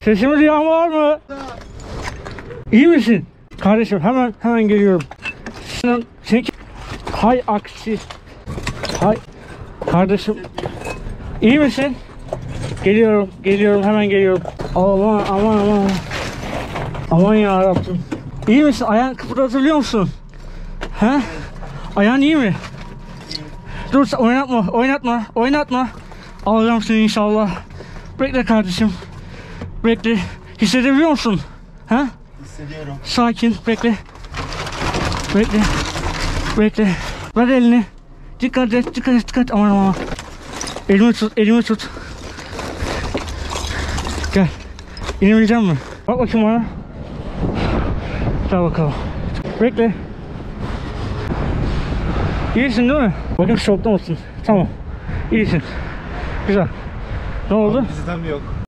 Sesimi duyan var mı? İyi misin? Kardeşim hemen geliyorum. Sen hay aksi. Hay kardeşim. İyi misin? Geliyorum hemen geliyorum. Aman. Aman ya Rabbim. İyi misin? Ayağını kıpırdatabiliyor musun? He? Ayağın iyi mi? Dur oynatma. Alacağım seni inşallah. Bekle kardeşim. Bekle. Hissedebiliyor musun? He? Hissediyorum. Sakin, bekle. Ver elini. Dikkat et. Aman. Elimi tut. Gel. İnebilecek misin? Bak bakayım bana. Gel bakalım. Bekle. İyisin değil mi? Bakayım şokta mısın? Tamam. İyisin. Güzel. Ne oldu? Bizden mi yok?